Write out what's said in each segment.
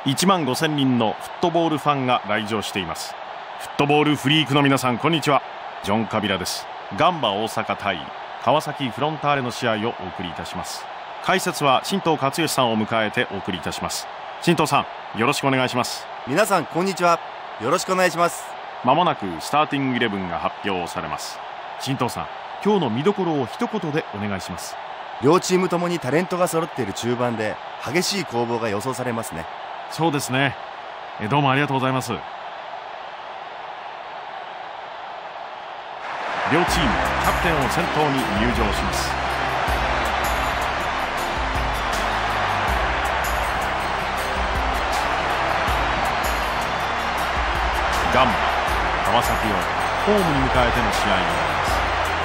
1万5000人のフットボールファンが来場しています。フットボールフリークの皆さん、こんにちは。ジョン・カビラです。ガンバ大阪対川崎フロンターレの試合をお送りいたします。解説は新藤勝義さんを迎えてお送りいたします。新藤さん、よろしくお願いします。 皆さん、こんにちは。よろしくお願いします。 まもなくスターティングイレブンが発表されます。新藤さん、今日の見どころを一言でお願いします。 両チームともにタレントが揃っている中盤で激しい攻防が予想されますね。 そうですね。どうもありがとうございます。両チームキャプテンを先頭に入場します。ガンバ川崎をホームに迎えての試合になります。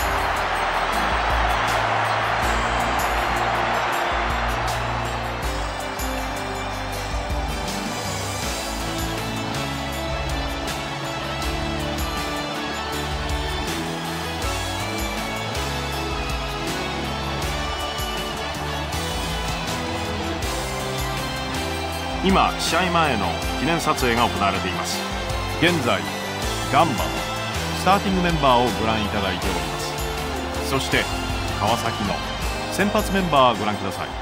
今、試合前の記念撮影が行われています。現在、ガンバのスターティングメンバーをご覧いただいております。そして川崎の先発メンバーをご覧ください。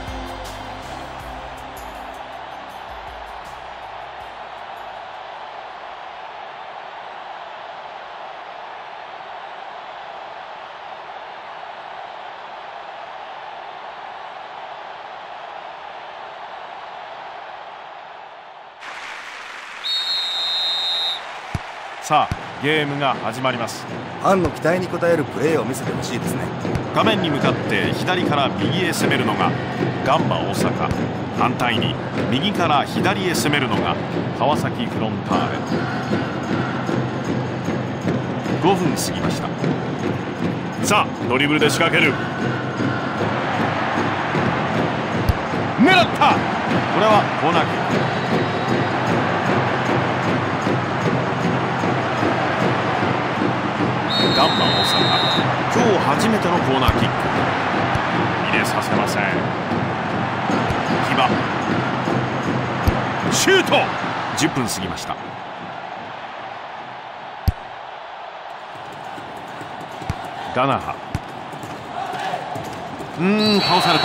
さあ、ゲームが始まります。 ファンの期待に応えるプレーを見せてほしいですね。 画面に向かって左から右へ攻めるのがガンバ大阪、反対に右から左へ攻めるのが川崎フロンターレ。5分過ぎました。さあ、ドリブルで仕掛ける。狙った。これはコーナーキック。ガンバ大阪、今日初めてのコーナーキック。入れさせません。木場シュート。10分過ぎました。ガナハ、倒された。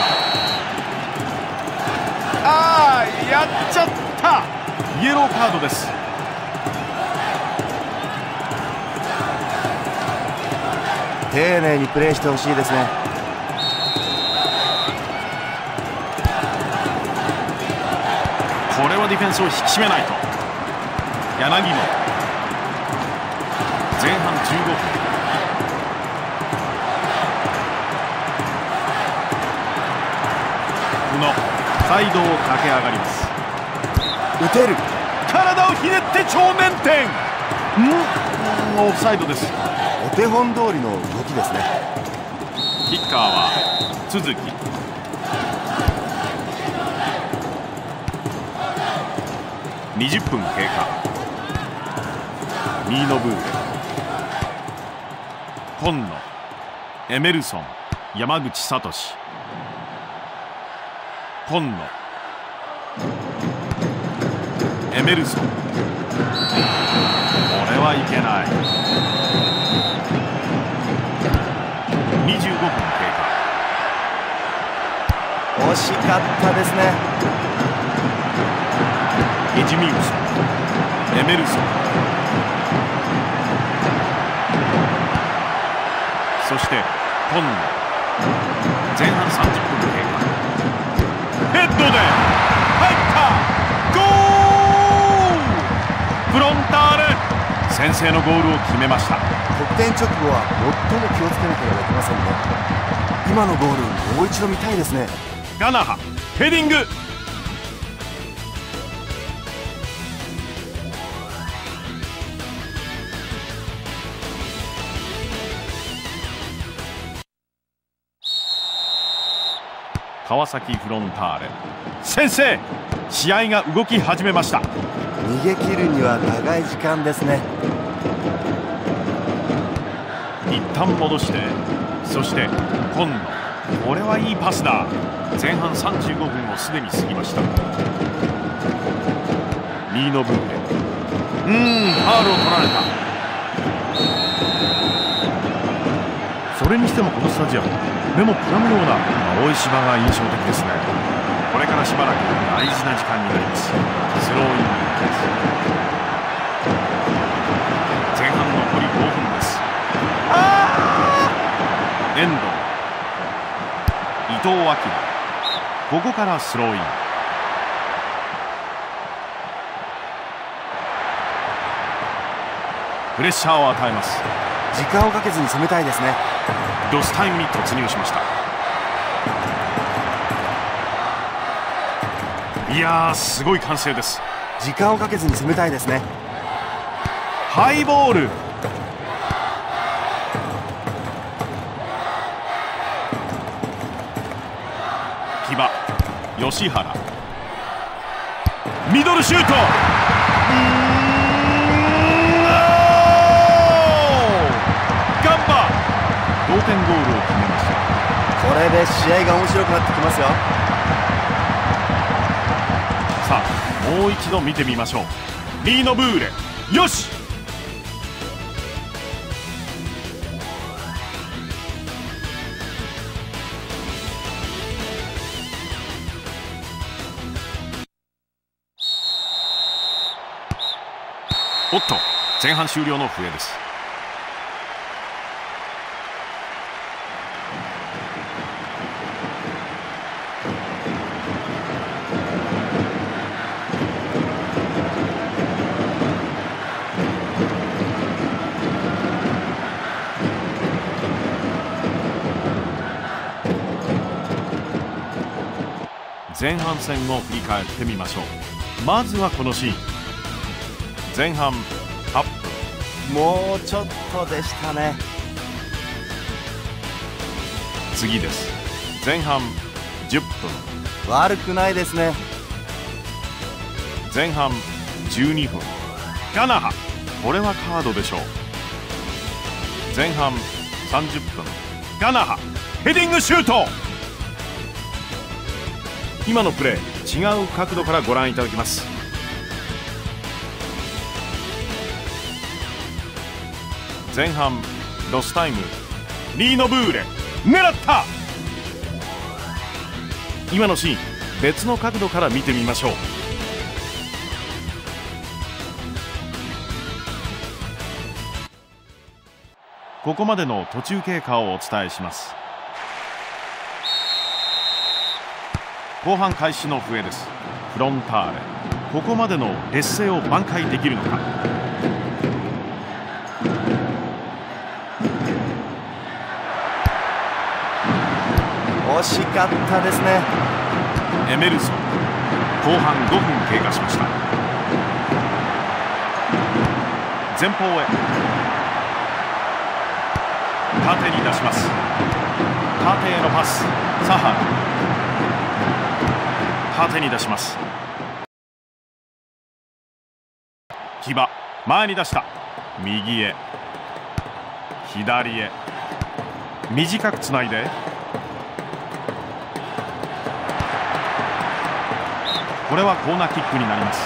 やっちゃった。イエローカードです。 丁寧にプレーしてほしいですね。 これはディフェンスを引き締めないと。柳野、前半15分。このサイドを駆け上がります。 打てる。 体をひねって正面点。オフサイドです。 お手本通りの動きですね。 キッカーは都築。20分経過。ミーノブーレ、今野、エメルソン、山口聡。今野、エメルソン。これはいけない。25分経過。 惜しかったですね。 エジミウス、エメルソン、そして今野。前半30分経過。ヘッドで入った。ゴール。フロンターレ先制のゴールを決めました。 得点直後は最も気をつけなければいけませんね。今のゴール、もう一度見たいですね。 ガナハ、ヘディング。川崎フロンターレ先制。試合が動き始めました。 逃げ切るには長い時間ですね。 一旦戻して、そして今野。これはいいパスだ。前半35分をすでに過ぎました。 リーノブーレ。ファウルを取られた。それにしてもこのスタジアム、目もくらむような青い芝が印象的ですね。これからしばらく大事な時間になります。スローイングです。前半残り5分です。遠藤、伊藤明、ここからスローイン。プレッシャーを与えます。 時間をかけずに攻めたいですね。 ロスタイムに突入しました。いやー、すごい歓声です。 時間をかけずに攻めたいですね。 ハイボール。木場、吉原、ミドルシュート。ガンバ、同点ゴールを決めました。 これで試合が面白くなってきますよ。 さあ、もう一度見てみましょう。リーノブーレ、よし。おっと、前半終了の笛です。前半戦を振り返ってみましょう。まずはこのシーン。前半8分。 もうちょっとでしたね。 次です。前半10分。 悪くないですね。 前半12分。ガナハ、これはカードでしょう。前半30分。ガナハ、ヘディングシュート。今のプレー、違う角度からご覧いただきます。前半ロスタイム。リーノブーレ、狙った。今のシーン、別の角度から見てみましょう。ここまでの途中経過をお伝えします。後半開始の笛です。フロンターレ、ここまでの劣勢を挽回できるのか。 惜しかったですね。 エメルソン、後半5分経過しました。前方へ、縦に出します。縦へのパス、サハラ、縦に出します。木場、前に出した。右へ、左へ、短くつないで、これはコーナーキックになります。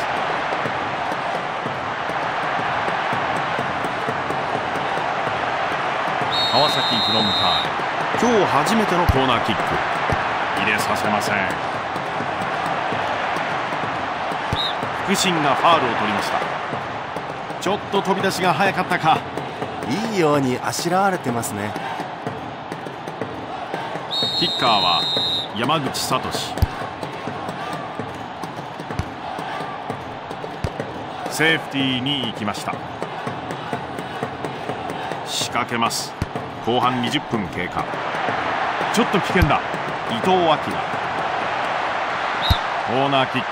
川崎フロンターレ、今日初めてのコーナーキック、入れさせません。福神がファウルを取りました。ちょっと飛び出しが早かったか。 いいようにあしらわれてますね。 キッカーは山口聡。セーフティーに行きました。仕掛けます。後半20分経過。ちょっと危険だ。伊藤明、コーナーキック。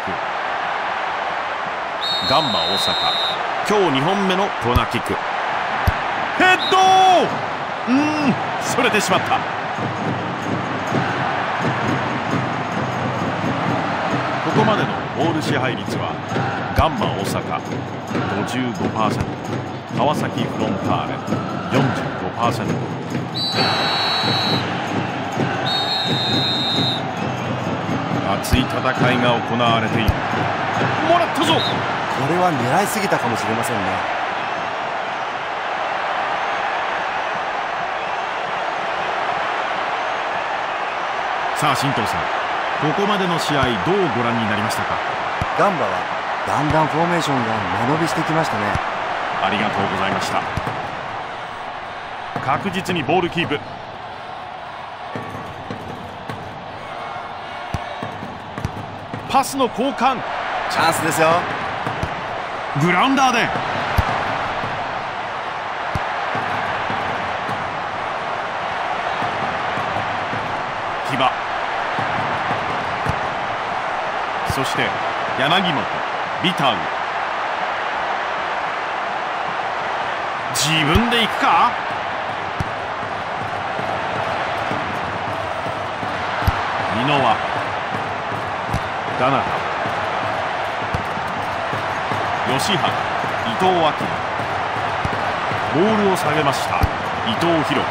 ガンバ大阪、今日2本目のコーナーキック。ヘッド、それてしまった。ここまでのボール支配率はガンバ大阪 55%、 川崎フロンターレ 45%。 熱い戦いが行われている。もらったぞ。 これは狙いすぎたかもしれませんね。 さあ新藤さん、ここまでの試合どうご覧になりましたか？ ガンバはだんだんフォーメーションが間延びしてきましたね。 ありがとうございました。確実にボールキープ。パスの交換、 チャンスですよ。 グラウンダーで木場、そして柳本、ビタウ、自分で行くか？箕輪、ダナハ、吉原、伊藤明、ボールを下げました伊藤洋輝。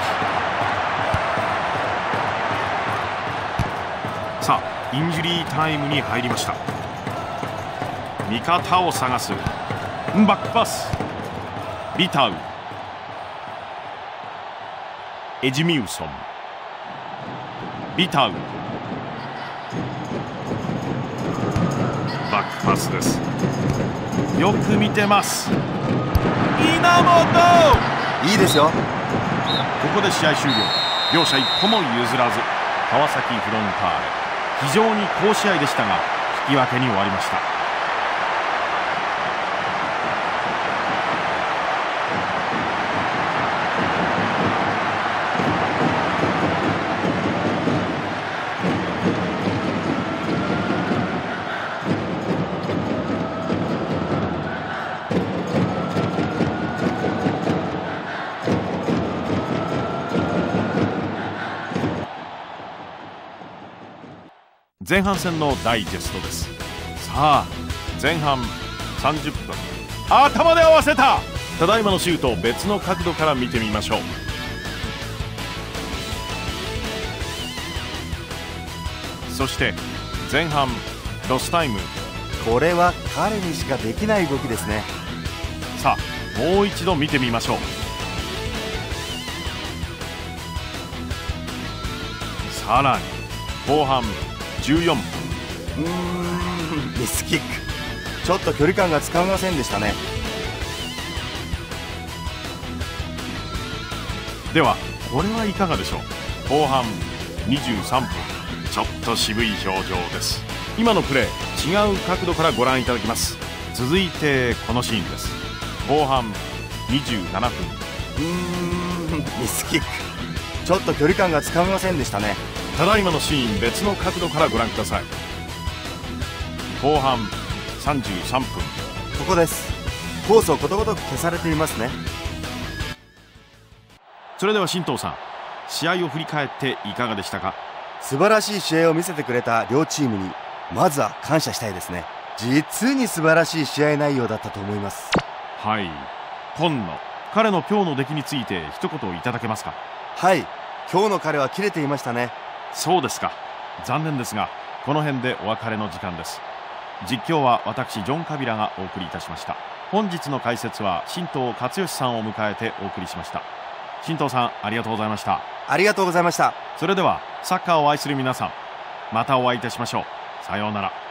さあインジュリータイムに入りました。味方を探す、バックパス、ビタウ、エジミウソン、ビタウ、バックパスです。よく見てます。稲本、 いいですよ。 ここで試合終了。両者一歩も譲らず、川崎フロンターレ、非常に好試合でしたが引き分けに終わりました。前半戦のダイジェストです。さあ前半30分、頭で合わせた。ただいまのシュートを別の角度から見てみましょう。そして前半ロスタイム、 これは彼にしかできない動きですね。 さあもう一度見てみましょう。さらに後半14分、 ミスキック、ちょっと距離感がつかめませんでしたね。 ではこれはいかがでしょう。後半23分、ちょっと渋い表情です。今のプレー違う角度からご覧いただきます。続いてこのシーンです。後半27分、 ミスキック、ちょっと距離感がつかめませんでしたね。 ただいまのシーン別の角度からご覧ください。後半33分、 ここです。コースをことごとく消されていますね。 それでは新藤さん、試合を振り返っていかがでしたか？ 素晴らしい試合を見せてくれた両チームにまずは感謝したいですね。実に素晴らしい試合内容だったと思います。 はい、今野、彼の今日の出来について一言いただけますか？ はい、今日の彼は切れていましたね。 そうですか。残念ですがこの辺でお別れの時間です。実況は私ジョン・カビラがお送りいたしました。本日の解説は新藤勝義さんを迎えてお送りしました。新藤さん、ありがとうございました。 ありがとうございました。 それではサッカーを愛する皆さん、またお会いいたしましょう。さようなら。